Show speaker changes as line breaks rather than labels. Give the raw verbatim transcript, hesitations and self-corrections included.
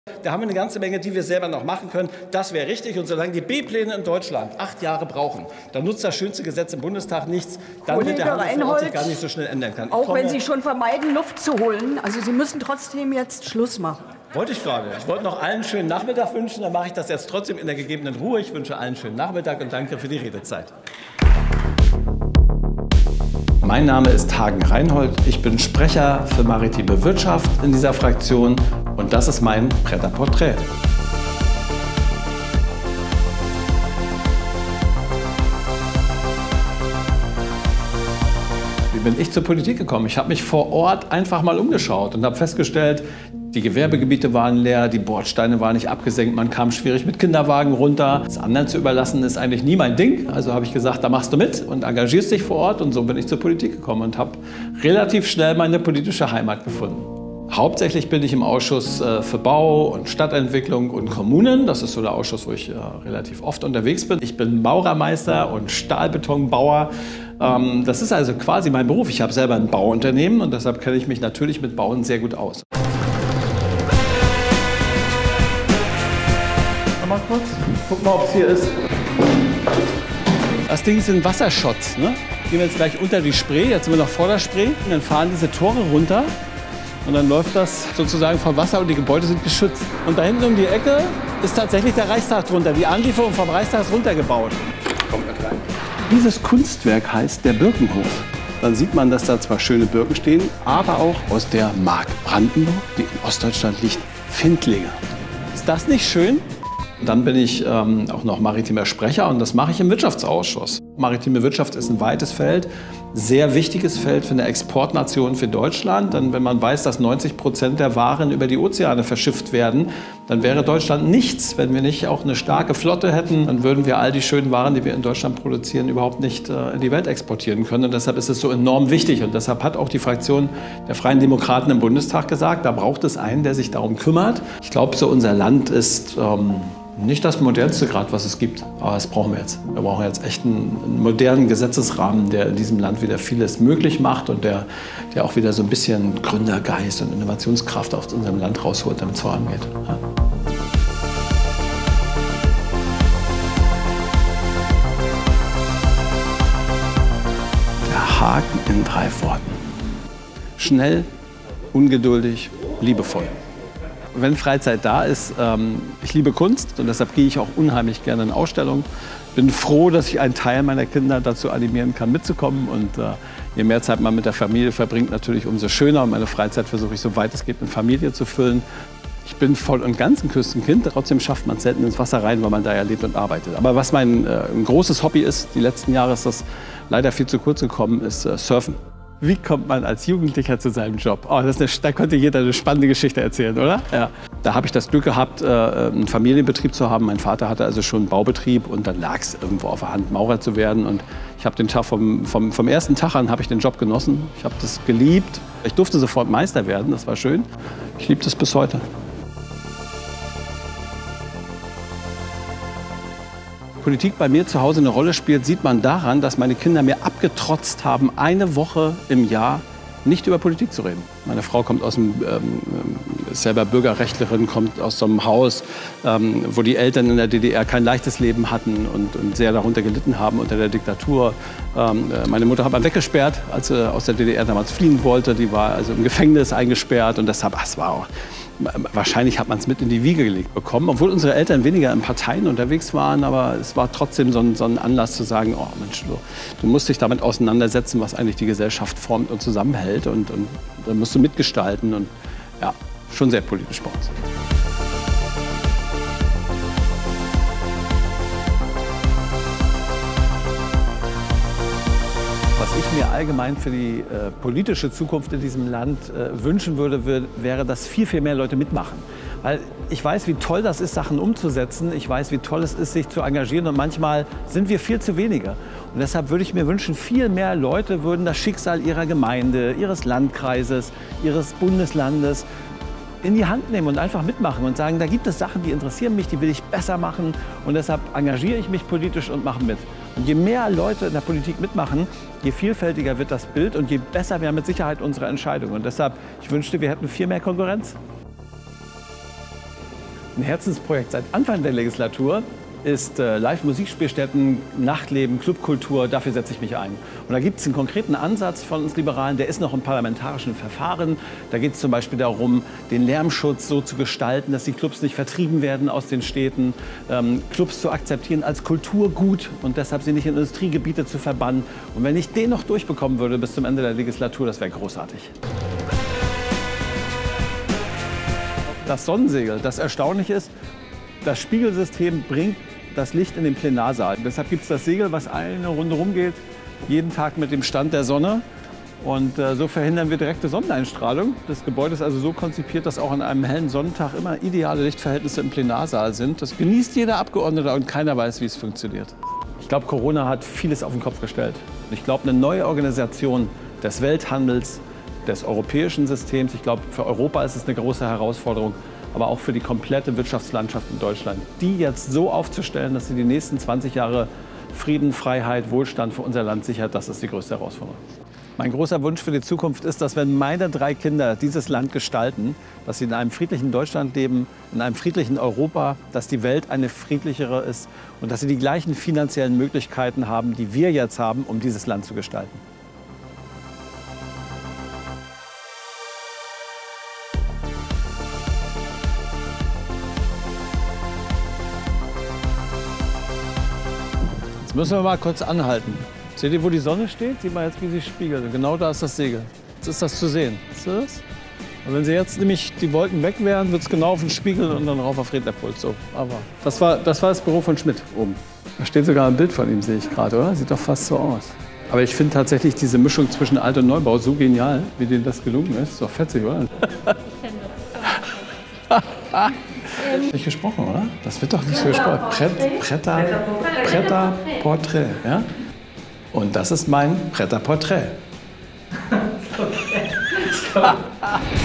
Da haben wir eine ganze Menge, die wir selber noch machen können. Das wäre richtig. Und solange die B-Pläne in Deutschland acht Jahre brauchen, dann nutzt das schönste Gesetz im Bundestag nichts. Dann
Kollege
wird der Handel sich
Reinhold,
gar nicht so schnell ändern kann.
Auch wenn Sie schon vermeiden, Luft zu holen. Also Sie müssen trotzdem jetzt Schluss machen.
Wollte ich gerade. Ich wollte noch allen einen schönen Nachmittag wünschen. Dann mache ich das jetzt trotzdem in der gegebenen Ruhe. Ich wünsche allen einen schönen Nachmittag und danke für die Redezeit. Mein Name ist Hagen Reinhold. Ich bin Sprecher für maritime Wirtschaft in dieser Fraktion und das ist mein Prêt-à-Portrait. Wie bin ich zur Politik gekommen? Ich habe mich vor Ort einfach mal umgeschaut und habe festgestellt, die Gewerbegebiete waren leer, die Bordsteine waren nicht abgesenkt, man kam schwierig mit Kinderwagen runter. Das anderen zu überlassen ist eigentlich nie mein Ding. Also habe ich gesagt, da machst du mit und engagierst dich vor Ort. Und so bin ich zur Politik gekommen und habe relativ schnell meine politische Heimat gefunden. Hauptsächlich bin ich im Ausschuss für Bau und Stadtentwicklung und Kommunen. Das ist so der Ausschuss, wo ich relativ oft unterwegs bin. Ich bin Maurermeister und Stahlbetonbauer. Das ist also quasi mein Beruf. Ich habe selber ein Bauunternehmen und deshalb kenne ich mich natürlich mit Bauen sehr gut aus. Mal kurz. Guck mal, ob es hier ist. Das Ding sind Wassershots. Ne? Gehen wir jetzt gleich unter die Spree. Jetzt sind wir noch vor der Spree. Und dann fahren diese Tore runter. Und dann läuft das sozusagen vom Wasser und die Gebäude sind geschützt. Und da hinten um die Ecke ist tatsächlich der Reichstag drunter. Die Anlieferung vom Reichstag ist runtergebaut. Kommt mal rein. Dieses Kunstwerk heißt der Birkenhof. Dann sieht man, dass da zwar schöne Birken stehen, aber auch aus der Mark Brandenburg, die in Ostdeutschland liegt, Findlinge. Ist das nicht schön? Dann bin ich ähm, auch noch maritimer Sprecher und das mache ich im Wirtschaftsausschuss. Maritime Wirtschaft ist ein weites Feld, sehr wichtiges Feld für eine Exportnation für Deutschland. Denn wenn man weiß, dass neunzig Prozent der Waren über die Ozeane verschifft werden, dann wäre Deutschland nichts, wenn wir nicht auch eine starke Flotte hätten. Dann würden wir all die schönen Waren, die wir in Deutschland produzieren, überhaupt nicht äh, in die Welt exportieren können. Und deshalb ist es so enorm wichtig. Und deshalb hat auch die Fraktion der Freien Demokraten im Bundestag gesagt, da braucht es einen, der sich darum kümmert. Ich glaube, so unser Land ist ähm, nicht das modernste gerade, was es gibt, aber das brauchen wir jetzt. Wir brauchen jetzt echt einen, einen modernen Gesetzesrahmen, der in diesem Land wieder vieles möglich macht und der, der auch wieder so ein bisschen Gründergeist und Innovationskraft aus unserem Land rausholt, damit es vorangeht. Ja. Der Haken in drei Worten. Schnell, ungeduldig, liebevoll. Wenn Freizeit da ist, ähm, ich liebe Kunst und deshalb gehe ich auch unheimlich gerne in Ausstellungen. Bin froh, dass ich einen Teil meiner Kinder dazu animieren kann, mitzukommen. Und äh, je mehr Zeit man mit der Familie verbringt, natürlich umso schöner. Und meine Freizeit versuche ich, so weit es geht, mit Familie zu füllen. Ich bin voll und ganz ein Küstenkind, trotzdem schafft man es selten ins Wasser rein, weil man da ja lebt und arbeitet. Aber was mein äh, ein großes Hobby ist, die letzten Jahre ist das leider viel zu kurz gekommen, ist äh, Surfen. Wie kommt man als Jugendlicher zu seinem Job? Oh, das ist eine, da konnte jeder eine spannende Geschichte erzählen, oder? Ja. Da habe ich das Glück gehabt, einen Familienbetrieb zu haben. Mein Vater hatte also schon einen Baubetrieb und dann lag es irgendwo auf der Hand, Maurer zu werden. Und ich habe den Tag vom, vom, vom ersten Tag an habe ich den Job genossen. Ich habe das geliebt. Ich durfte sofort Meister werden, das war schön. Ich liebe das bis heute. Politik bei mir zu Hause eine Rolle spielt, sieht man daran, dass meine Kinder mir abgetrotzt haben, eine Woche im Jahr nicht über Politik zu reden. Meine Frau kommt aus dem, ähm, ist selber Bürgerrechtlerin, kommt aus so einem Haus, ähm, wo die Eltern in der D D R kein leichtes Leben hatten und, und sehr darunter gelitten haben unter der Diktatur. Ähm, meine Mutter hat man weggesperrt, als sie aus der D D R damals fliehen wollte. Die war also im Gefängnis eingesperrt und deshalb, ach, es war auch, wahrscheinlich hat man es mit in die Wiege gelegt bekommen, obwohl unsere Eltern weniger in Parteien unterwegs waren, aber es war trotzdem so ein, so ein Anlass zu sagen, oh Mensch, du, du musst dich damit auseinandersetzen, was eigentlich die Gesellschaft formt und zusammenhält und, und da musst du mitgestalten und ja, schon sehr politisch bei uns. Was ich mir allgemein für die äh, politische Zukunft in diesem Land äh, wünschen würde, wär, wäre, dass viel, viel mehr Leute mitmachen. Weil ich weiß, wie toll das ist, Sachen umzusetzen. Ich weiß, wie toll es ist, sich zu engagieren. Und manchmal sind wir viel zu wenige. Und deshalb würde ich mir wünschen, viel mehr Leute würden das Schicksal ihrer Gemeinde, ihres Landkreises, ihres Bundeslandes in die Hand nehmen und einfach mitmachen und sagen, da gibt es Sachen, die interessieren mich, die will ich besser machen. Und deshalb engagiere ich mich politisch und mache mit. Und je mehr Leute in der Politik mitmachen, je vielfältiger wird das Bild und je besser wäre mit Sicherheit unsere Entscheidung. Und deshalb, ich wünschte, wir hätten viel mehr Konkurrenz. Ein Herzensprojekt seit Anfang der Legislatur ist äh, Live-Musikspielstätten, Nachtleben, Clubkultur, dafür setze ich mich ein. Und da gibt es einen konkreten Ansatz von uns Liberalen, der ist noch im parlamentarischen Verfahren. Da geht es zum Beispiel darum, den Lärmschutz so zu gestalten, dass die Clubs nicht vertrieben werden aus den Städten, ähm, Clubs zu akzeptieren als Kulturgut und deshalb sie nicht in Industriegebiete zu verbannen. Und wenn ich den noch durchbekommen würde bis zum Ende der Legislatur, das wäre großartig. Das Sonnensegel, das Erstaunliche ist, das Spiegelsystem bringt das Licht in den Plenarsaal. Deshalb gibt es das Segel, was eine Runde rumgeht, jeden Tag mit dem Stand der Sonne. Und äh, so verhindern wir direkte Sonneneinstrahlung. Das Gebäude ist also so konzipiert, dass auch an einem hellen Sonnentag immer ideale Lichtverhältnisse im Plenarsaal sind. Das genießt jeder Abgeordnete und keiner weiß, wie es funktioniert. Ich glaube, Corona hat vieles auf den Kopf gestellt. Ich glaube, eine neue Organisation des Welthandels, des europäischen Systems, ich glaube, für Europa ist es eine große Herausforderung, aber auch für die komplette Wirtschaftslandschaft in Deutschland, die jetzt so aufzustellen, dass sie die nächsten zwanzig Jahre Frieden, Freiheit, Wohlstand für unser Land sichert, das ist die größte Herausforderung. Mein großer Wunsch für die Zukunft ist, dass wenn meine drei Kinder dieses Land gestalten, dass sie in einem friedlichen Deutschland leben, in einem friedlichen Europa, dass die Welt eine friedlichere ist und dass sie die gleichen finanziellen Möglichkeiten haben, die wir jetzt haben, um dieses Land zu gestalten. Jetzt müssen wir mal kurz anhalten. Seht ihr, wo die Sonne steht? Sieht man jetzt, wie sie spiegelt. Genau da ist das Segel. Jetzt ist das zu sehen. Siehst du das? Und wenn sie jetzt nämlich die Wolken weg wären, wird es genau auf den Spiegel und dann rauf auf Rednerpult. So. Aber das war, das war das Büro von Schmidt oben. Da steht sogar ein Bild von ihm, sehe ich gerade, oder? Sieht doch fast so aus. Aber ich finde tatsächlich diese Mischung zwischen Alt- und Neubau so genial, wie denen das gelungen ist. Ist doch fetzig, oder? Nicht gesprochen, oder? Das wird doch nicht so gesprochen. Prêt-à, Prêt-à-Portrait, ja? Und das ist mein Prêt-à-Portrait.